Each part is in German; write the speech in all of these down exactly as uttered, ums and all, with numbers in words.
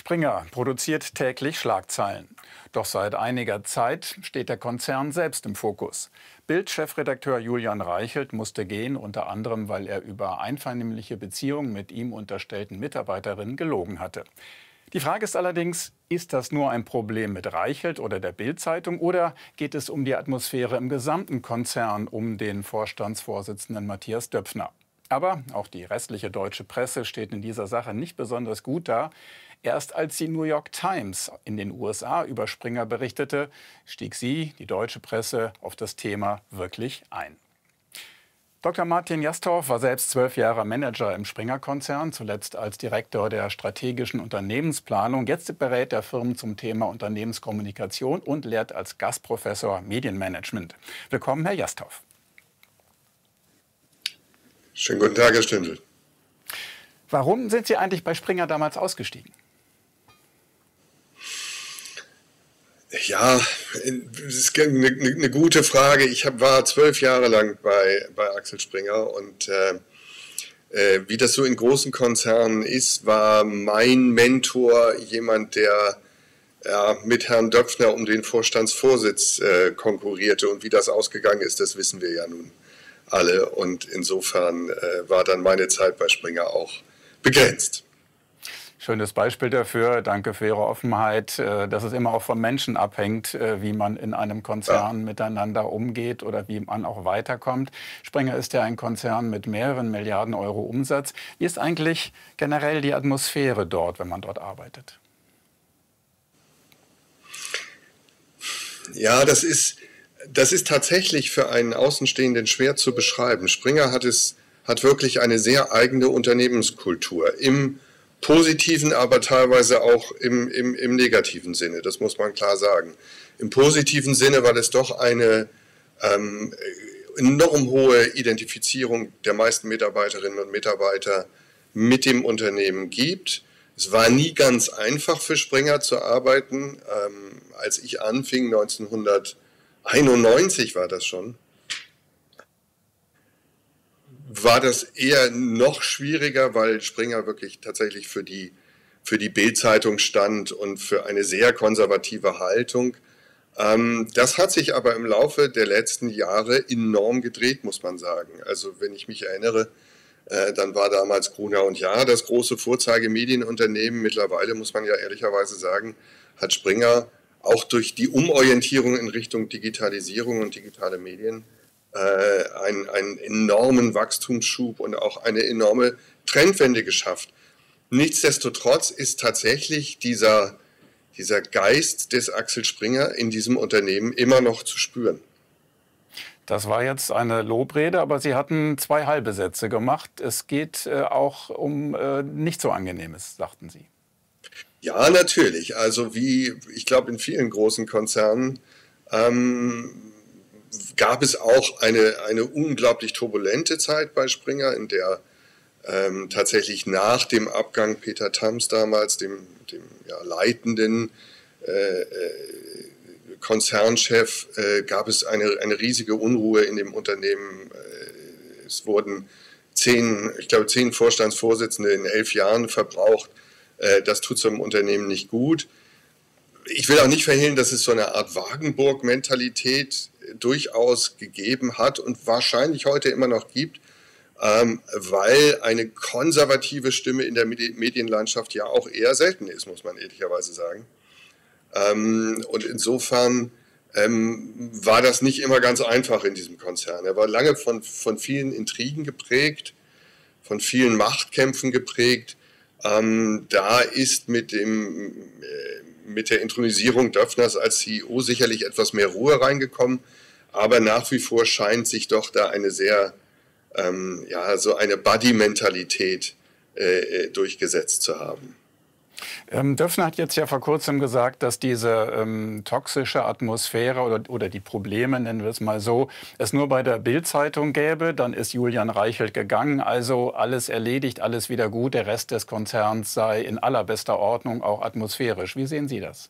Springer produziert täglich Schlagzeilen. Doch seit einiger Zeit steht der Konzern selbst im Fokus. Bild-Chefredakteur Julian Reichelt musste gehen, unter anderem, weil er über einvernehmliche Beziehungen mit ihm unterstellten Mitarbeiterinnen gelogen hatte. Die Frage ist allerdings, ist das nur ein Problem mit Reichelt oder der Bild-Zeitung oder geht es um die Atmosphäre im gesamten Konzern um den Vorstandsvorsitzenden Matthias Döpfner? Aber auch die restliche deutsche Presse steht in dieser Sache nicht besonders gut da. Erst als die New York Times in den U S A über Springer berichtete, stieg sie, die deutsche Presse, auf das Thema wirklich ein. Doktor Martin Jastorf war selbst zwölf Jahre Manager im Springer-Konzern, zuletzt als Direktor der strategischen Unternehmensplanung. Jetzt berät er Firmen zum Thema Unternehmenskommunikation und lehrt als Gastprofessor Medienmanagement. Willkommen, Herr Jastorf. Schönen guten Tag, Herr Stündel. Warum sind Sie eigentlich bei Springer damals ausgestiegen? Ja, das ist eine, eine gute Frage. Ich hab, war zwölf Jahre lang bei, bei Axel Springer und äh, äh, wie das so in großen Konzernen ist, war mein Mentor jemand, der ja, mit Herrn Döpfner um den Vorstandsvorsitz äh, konkurrierte. Und wie das ausgegangen ist, das wissen wir ja nun alle. Und insofern äh, war dann meine Zeit bei Springer auch begrenzt. Schönes Beispiel dafür. Danke für Ihre Offenheit, dass es immer auch vom Menschen abhängt, wie man in einem Konzern ja. miteinander umgeht oder wie man auch weiterkommt. Springer ist ja ein Konzern mit mehreren Milliarden Euro Umsatz. Wie ist eigentlich generell die Atmosphäre dort, wenn man dort arbeitet? Ja, das ist, das ist tatsächlich für einen Außenstehenden schwer zu beschreiben. Springer hat, es, hat wirklich eine sehr eigene Unternehmenskultur im positiven, aber teilweise auch im, im, im negativen Sinne, das muss man klar sagen. Im positiven Sinne, weil es doch eine ähm, enorm hohe Identifizierung der meisten Mitarbeiterinnen und Mitarbeiter mit dem Unternehmen gibt. Es war nie ganz einfach für Springer zu arbeiten. Ähm, als ich anfing, neunzehnhunderteinundneunzig war das schon, war das eher noch schwieriger, weil Springer wirklich tatsächlich für die, für die Bild-Zeitung stand und für eine sehr konservative Haltung. Ähm, das hat sich aber im Laufe der letzten Jahre enorm gedreht, muss man sagen. Also wenn ich mich erinnere, äh, dann war damals Gruner und Jahr das große Vorzeigemedienunternehmen. Mittlerweile, muss man ja ehrlicherweise sagen, hat Springer auch durch die Umorientierung in Richtung Digitalisierung und digitale Medien Einen, einen enormen Wachstumsschub und auch eine enorme Trendwende geschafft. Nichtsdestotrotz ist tatsächlich dieser, dieser Geist des Axel Springer in diesem Unternehmen immer noch zu spüren. Das war jetzt eine Lobrede, aber Sie hatten zwei halbe Sätze gemacht. Es geht äh, auch um äh, nicht so Angenehmes, sagten Sie. Ja, natürlich. Also wie, ich glaube, in vielen großen Konzernen ähm, gab es auch eine, eine unglaublich turbulente Zeit bei Springer, in der ähm, tatsächlich nach dem Abgang Peter Tams damals, dem, dem ja, leitenden äh, Konzernchef, äh, gab es eine, eine riesige Unruhe in dem Unternehmen. Äh, es wurden zehn, ich glaube, zehn Vorstandsvorsitzende in elf Jahren verbraucht. Äh, das tut so einem Unternehmen nicht gut. Ich will auch nicht verhehlen, dass es so eine Art Wagenburg-Mentalität durchaus gegeben hat und wahrscheinlich heute immer noch gibt, ähm, weil eine konservative Stimme in der Medienlandschaft ja auch eher selten ist, muss man ehrlicherweise sagen. Ähm, und insofern ähm, war das nicht immer ganz einfach in diesem Konzern. Er war lange von, von vielen Intrigen geprägt, von vielen Machtkämpfen geprägt. Ähm, da ist mit dem äh, mit der Intronisierung Döpfners als C E O sicherlich etwas mehr Ruhe reingekommen, aber nach wie vor scheint sich doch da eine sehr, ähm, ja, so eine Buddy-Mentalität äh, durchgesetzt zu haben. Ähm, Döpfner hat jetzt ja vor kurzem gesagt, dass diese ähm, toxische Atmosphäre oder, oder die Probleme, nennen wir es mal so, es nur bei der Bild-Zeitung gäbe. Dann ist Julian Reichelt gegangen, also alles erledigt, alles wieder gut. Der Rest des Konzerns sei in allerbester Ordnung, auch atmosphärisch. Wie sehen Sie das?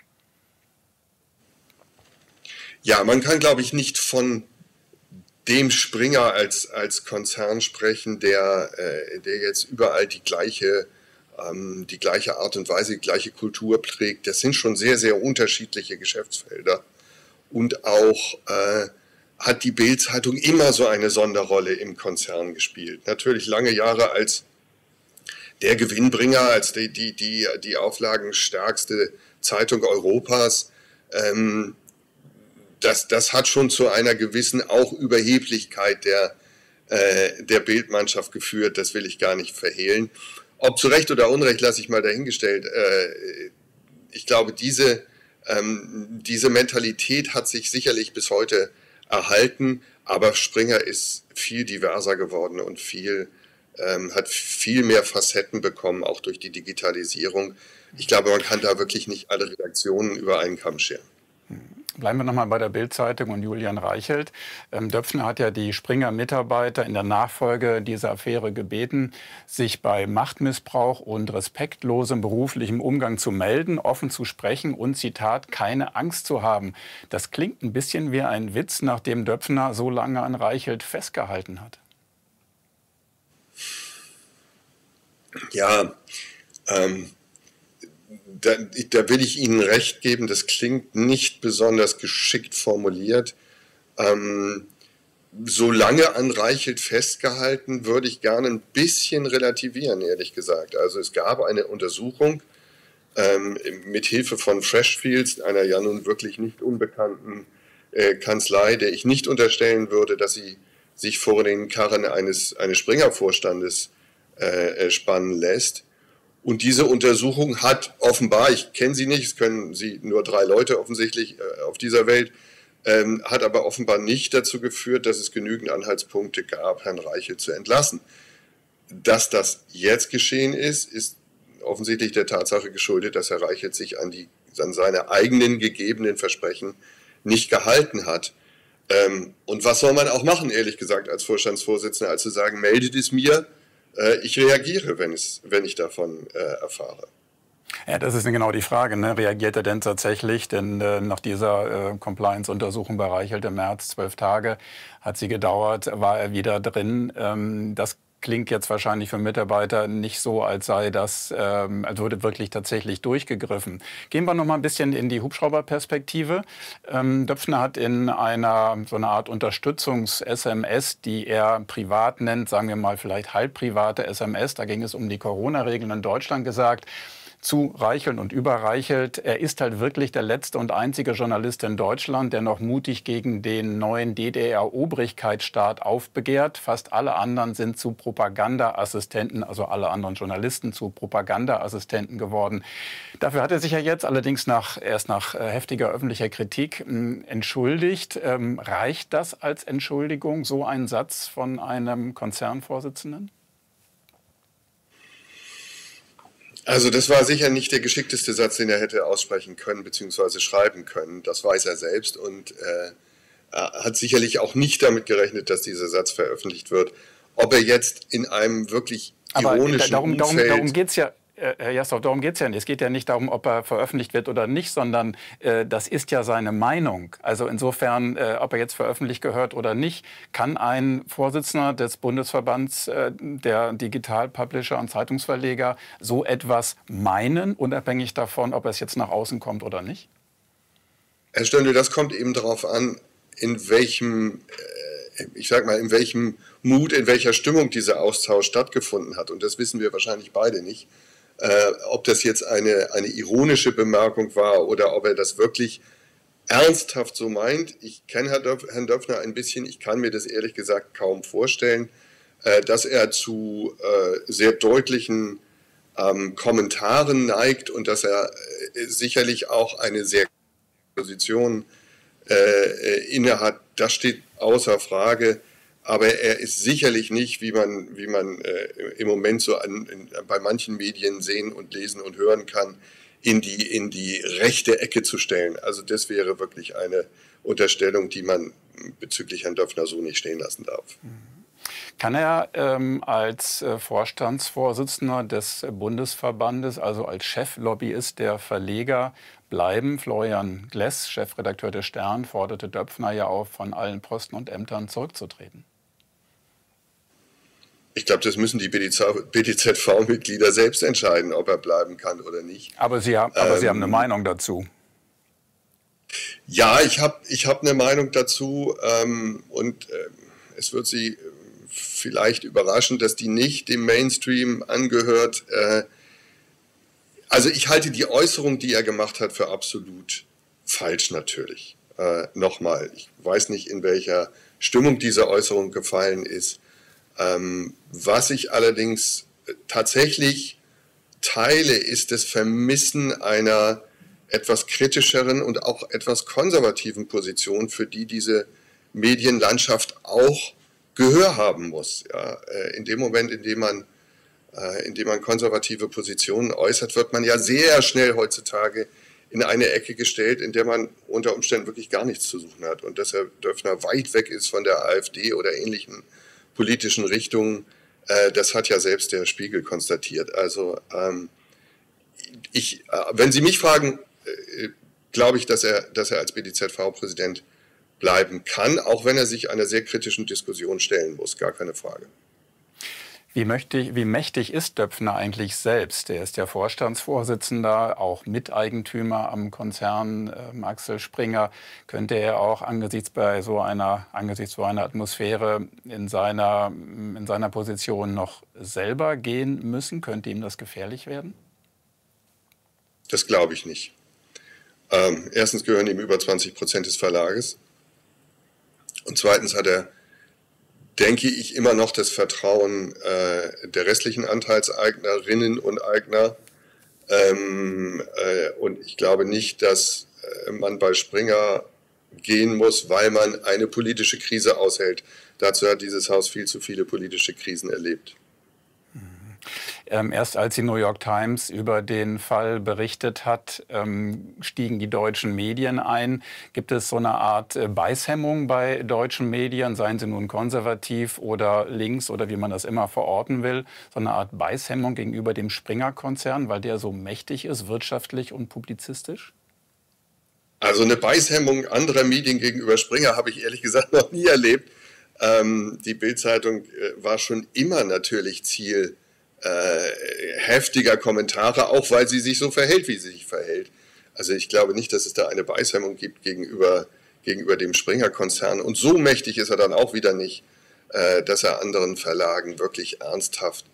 Ja, man kann, glaube ich, nicht von dem Springer als, als Konzern sprechen, der, äh, der jetzt überall die gleiche ähm, die gleiche Art und Weise, die gleiche Kultur prägt. Das sind schon sehr, sehr unterschiedliche Geschäftsfelder. Und auch äh, hat die Bild-Zeitung immer so eine Sonderrolle im Konzern gespielt. Natürlich lange Jahre als der Gewinnbringer, als die, die, die, die auflagenstärkste Zeitung Europas. Ähm, das, das hat schon zu einer gewissen auch Überheblichkeit der, äh, der Bildmannschaft geführt, das will ich gar nicht verhehlen. Ob zu Recht oder Unrecht, lasse ich mal dahingestellt. Äh, ich glaube, diese, ähm, diese Mentalität hat sich sicherlich bis heute erhalten, aber Springer ist viel diverser geworden und viel, ähm, hat viel mehr Facetten bekommen, auch durch die Digitalisierung. Ich glaube, man kann da wirklich nicht alle Redaktionen über einen Kamm scheren. Bleiben wir nochmal bei der Bild-Zeitung und Julian Reichelt. Ähm, Döpfner hat ja die Springer-Mitarbeiter in der Nachfolge dieser Affäre gebeten, sich bei Machtmissbrauch und respektlosem beruflichem Umgang zu melden, offen zu sprechen und, Zitat, keine Angst zu haben. Das klingt ein bisschen wie ein Witz, nachdem Döpfner so lange an Reichelt festgehalten hat. Ja, ähm... Da, da will ich Ihnen recht geben, das klingt nicht besonders geschickt formuliert. Ähm, solange an Reichelt festgehalten, würde ich gerne ein bisschen relativieren, ehrlich gesagt. Also es gab eine Untersuchung ähm, mit Hilfe von Freshfields, einer ja nun wirklich nicht unbekannten äh, Kanzlei, der ich nicht unterstellen würde, dass sie sich vor den Karren eines, eines Springer-Vorstandes äh, spannen lässt. Und diese Untersuchung hat offenbar, ich kenne sie nicht, es können sie nur drei Leute offensichtlich äh, auf dieser Welt, ähm, hat aber offenbar nicht dazu geführt, dass es genügend Anhaltspunkte gab, Herrn Reichelt zu entlassen. Dass das jetzt geschehen ist, ist offensichtlich der Tatsache geschuldet, dass Herr Reichelt sich an, die, an seine eigenen gegebenen Versprechen nicht gehalten hat. Ähm, und was soll man auch machen, ehrlich gesagt, als Vorstandsvorsitzender, als zu sagen, meldet es mir, ich reagiere, wenn, es, wenn ich davon äh, erfahre. Ja, das ist genau die Frage. Ne? Reagiert er denn tatsächlich? Denn äh, nach dieser äh, Compliance-Untersuchung bei Reichelt im März, zwölf Tage hat sie gedauert, war er wieder drin. Ähm, das klingt jetzt wahrscheinlich für Mitarbeiter nicht so, als sei das, ähm, als würde wirklich tatsächlich durchgegriffen. Gehen wir noch mal ein bisschen in die Hubschrauberperspektive. Ähm, Döpfner hat in einer so einer Art Unterstützungs-S M S, die er privat nennt, sagen wir mal vielleicht halbprivate S M S, da ging es um die Corona-Regeln in Deutschland, gesagt, zu Reichelt und über Reichelt: Er ist halt wirklich der letzte und einzige Journalist in Deutschland, der noch mutig gegen den neuen D D R-Obrigkeitsstaat aufbegehrt. Fast alle anderen sind zu Propagandaassistenten, also alle anderen Journalisten zu Propagandaassistenten geworden. Dafür hat er sich ja jetzt allerdings nach, erst nach heftiger öffentlicher Kritik äh, entschuldigt. Ähm, reicht das als Entschuldigung, so ein Satz von einem Konzernvorsitzenden? Also das war sicher nicht der geschickteste Satz, den er hätte aussprechen können bzw. schreiben können. Das weiß er selbst und äh, er hat sicherlich auch nicht damit gerechnet, dass dieser Satz veröffentlicht wird. Ob er jetzt in einem wirklich ironischen Aber darum, darum, Umfeld... darum geht es ja. Herr Jastrow, darum geht es ja nicht. Es geht ja nicht darum, ob er veröffentlicht wird oder nicht, sondern äh, das ist ja seine Meinung. Also insofern, äh, ob er jetzt veröffentlicht gehört oder nicht, kann ein Vorsitzender des Bundesverbands äh, der Digital-Publisher und Zeitungsverleger so etwas meinen, unabhängig davon, ob es jetzt nach außen kommt oder nicht? Herr Stönde, das kommt eben darauf an, in welchem, äh, ich sag mal, in welchem Mut, in welcher Stimmung dieser Austausch stattgefunden hat. Und das wissen wir wahrscheinlich beide nicht. Äh, ob das jetzt eine, eine ironische Bemerkung war oder ob er das wirklich ernsthaft so meint. Ich kenne Herrn Döpfner ein bisschen, ich kann mir das ehrlich gesagt kaum vorstellen, äh, dass er zu äh, sehr deutlichen ähm, Kommentaren neigt und dass er äh, sicherlich auch eine sehr Position äh, innehat. Das steht außer Frage. Aber er ist sicherlich nicht, wie man, wie man äh, im Moment so an, in, bei manchen Medien sehen und lesen und hören kann, in die, in die rechte Ecke zu stellen. Also das wäre wirklich eine Unterstellung, die man bezüglich Herrn Döpfner so nicht stehen lassen darf. Kann er ähm, als äh, Vorstandsvorsitzender des Bundesverbandes, also als Cheflobbyist der Verleger bleiben? Florian Gless, Chefredakteur des Stern, forderte Döpfner ja auf, von allen Posten und Ämtern zurückzutreten. Ich glaube, das müssen die B D Z V-Mitglieder selbst entscheiden, ob er bleiben kann oder nicht. Aber Sie haben, aber ähm, Sie haben eine Meinung dazu. Ja, ich habe ich hab eine Meinung dazu ähm, und äh, es wird Sie vielleicht überraschen, dass die nicht dem Mainstream angehört. Äh, also ich halte die Äußerung, die er gemacht hat, für absolut falsch natürlich. Äh, Nochmal, ich weiß nicht, in welcher Stimmung diese Äußerung gefallen ist. Ähm, was ich allerdings tatsächlich teile, ist das Vermissen einer etwas kritischeren und auch etwas konservativen Position, für die diese Medienlandschaft auch Gehör haben muss. Ja, in dem Moment, in dem man, in dem man konservative Positionen äußert, wird man ja sehr schnell heutzutage in eine Ecke gestellt, in der man unter Umständen wirklich gar nichts zu suchen hat. Und dass Herr Döpfner weit weg ist von der AfD oder ähnlichen politischen Richtungen, äh, das hat ja selbst der Spiegel konstatiert. Also ähm, ich, äh, wenn Sie mich fragen, äh, glaube ich, dass er, dass er als B D Z V-Präsident bleiben kann, auch wenn er sich einer sehr kritischen Diskussion stellen muss, gar keine Frage. Wie mächtig, wie mächtig ist Döpfner eigentlich selbst? Er ist ja Vorstandsvorsitzender, auch Miteigentümer am Konzern äh, Axel Springer. Könnte er auch angesichts bei so einer, angesichts so einer Atmosphäre in seiner, in seiner Position noch selber gehen müssen? Könnte ihm das gefährlich werden? Das glaube ich nicht. Ähm, erstens gehören ihm über zwanzig Prozent des Verlages. Und zweitens hat er, denke ich, immer noch das Vertrauen äh, der restlichen Anteilseignerinnen und Eigner. Ähm, äh, und ich glaube nicht, dass äh, man bei Springer gehen muss, weil man eine politische Krise aushält. Dazu hat dieses Haus viel zu viele politische Krisen erlebt. Ähm, erst als die New York Times über den Fall berichtet hat, ähm, stiegen die deutschen Medien ein. Gibt es so eine Art äh, Beißhemmung bei deutschen Medien, seien sie nun konservativ oder links oder wie man das immer verorten will, so eine Art Beißhemmung gegenüber dem Springer-Konzern, weil der so mächtig ist, wirtschaftlich und publizistisch? Also eine Beißhemmung anderer Medien gegenüber Springer habe ich ehrlich gesagt noch nie erlebt. Ähm, die Bild-Zeitung äh, war schon immer natürlich Ziel Äh, heftiger Kommentare, auch weil sie sich so verhält, wie sie sich verhält. Also ich glaube nicht, dass es da eine Beißhemmung gibt gegenüber, gegenüber dem Springer-Konzern. Und so mächtig ist er dann auch wieder nicht, äh, dass er anderen Verlagen wirklich ernsthaft,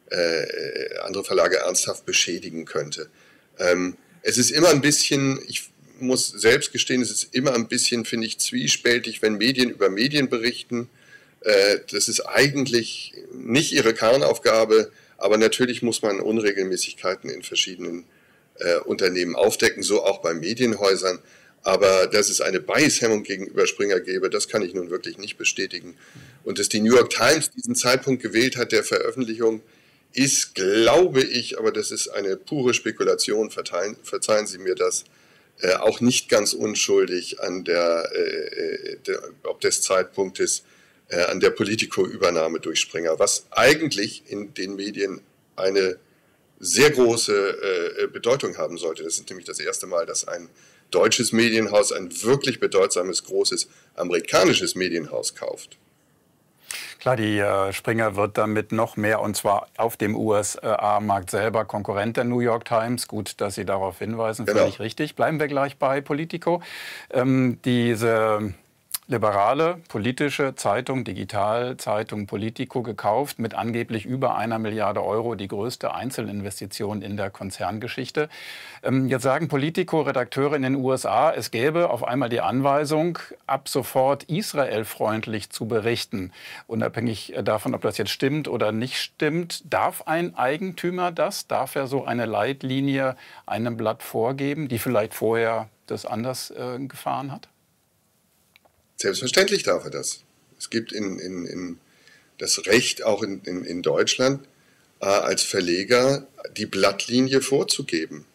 äh, andere Verlage ernsthaft beschädigen könnte. Ähm, es ist immer ein bisschen, ich muss selbst gestehen, es ist immer ein bisschen, finde ich, zwiespältig, wenn Medien über Medien berichten. Äh, das ist eigentlich nicht ihre Kernaufgabe. Aber natürlich muss man Unregelmäßigkeiten in verschiedenen äh, Unternehmen aufdecken, so auch bei Medienhäusern. Aber dass es eine Beißhemmung gegenüber Springer gäbe, das kann ich nun wirklich nicht bestätigen. Und dass die New York Times diesen Zeitpunkt gewählt hat der Veröffentlichung, ist, glaube ich, aber das ist eine pure Spekulation, verzeihen, verzeihen Sie mir das, äh, auch nicht ganz unschuldig an der, äh, der ob des Zeitpunktes, an der Politico-Übernahme durch Springer, was eigentlich in den Medien eine sehr große äh, Bedeutung haben sollte. Das ist nämlich das erste Mal, dass ein deutsches Medienhaus ein wirklich bedeutsames, großes amerikanisches Medienhaus kauft. Klar, die äh, Springer wird damit noch mehr, und zwar auf dem U S A-Markt selber, Konkurrent der New York Times. Gut, dass Sie darauf hinweisen, genau. Völlig richtig. Bleiben wir gleich bei Politico. Ähm, diese liberale politische Zeitung, Digitalzeitung Politico, gekauft mit angeblich über einer Milliarde Euro, die größte Einzelinvestition in der Konzerngeschichte. Ähm, jetzt sagen Politico-Redakteure in den U S A, es gäbe auf einmal die Anweisung, ab sofort israelfreundlich zu berichten. Unabhängig davon, ob das jetzt stimmt oder nicht stimmt, darf ein Eigentümer das? Darf er so eine Leitlinie einem Blatt vorgeben, die vielleicht vorher das anders äh, gefahren hat? Selbstverständlich darf er das. Es gibt in, in, in das Recht, auch in, in, in Deutschland, äh, als Verleger die Blattlinie vorzugeben.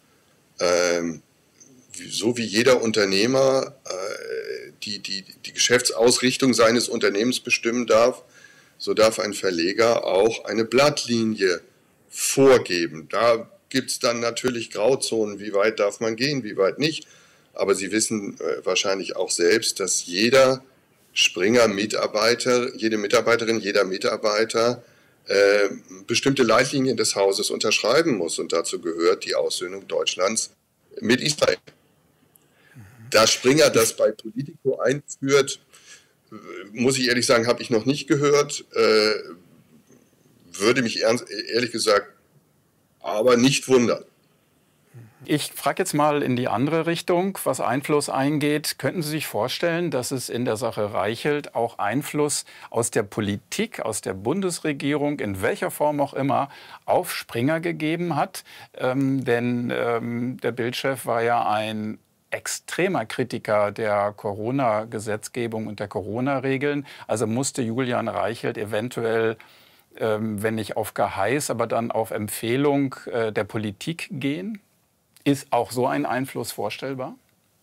Ähm, so wie jeder Unternehmer äh, die, die, die Geschäftsausrichtung seines Unternehmens bestimmen darf, so darf ein Verleger auch eine Blattlinie vorgeben. Da gibt es dann natürlich Grauzonen, wie weit darf man gehen, wie weit nicht. Aber Sie wissen äh, wahrscheinlich auch selbst, dass jeder Springer-Mitarbeiter, jede Mitarbeiterin, jeder Mitarbeiter äh, bestimmte Leitlinien des Hauses unterschreiben muss. Und dazu gehört die Aussöhnung Deutschlands mit Israel. Da Springer das bei Politico einführt, muss ich ehrlich sagen, habe ich noch nicht gehört. Äh, würde mich ernst, ehrlich gesagt aber nicht wundern. Ich frage jetzt mal in die andere Richtung, was Einfluss eingeht. Könnten Sie sich vorstellen, dass es in der Sache Reichelt auch Einfluss aus der Politik, aus der Bundesregierung, in welcher Form auch immer, auf Springer gegeben hat? Ähm, denn ähm, der Bild-Chef war ja ein extremer Kritiker der Corona-Gesetzgebung und der Corona-Regeln. Also musste Julian Reichelt eventuell, ähm, wenn nicht auf Geheiß, aber dann auf Empfehlung äh, der Politik gehen? Ist auch so ein Einfluss vorstellbar?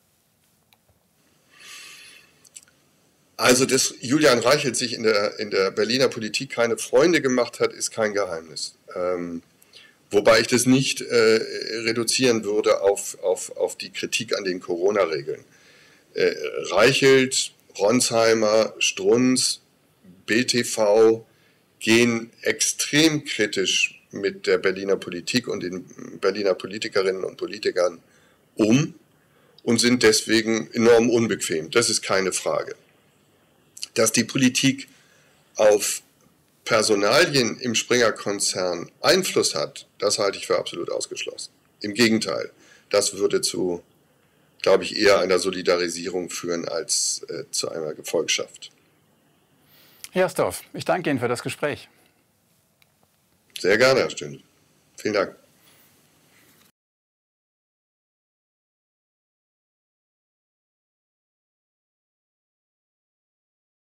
Also, dass Julian Reichelt sich in der, in der Berliner Politik keine Freunde gemacht hat, ist kein Geheimnis. Ähm, wobei ich das nicht äh, reduzieren würde auf, auf, auf die Kritik an den Corona-Regeln. Äh, Reichelt, Ronsheimer, Strunz, B T V gehen extrem kritisch mit der Berliner Politik und den Berliner Politikerinnen und Politikern um und sind deswegen enorm unbequem. Das ist keine Frage. Dass die Politik auf Personalien im Springer-Konzern Einfluss hat, das halte ich für absolut ausgeschlossen. Im Gegenteil, das würde zu, glaube ich, eher einer Solidarisierung führen als äh, zu einer Gefolgschaft. Herr Jastorf, ich danke Ihnen für das Gespräch. Sehr gerne, Herr Stündel. Vielen Dank.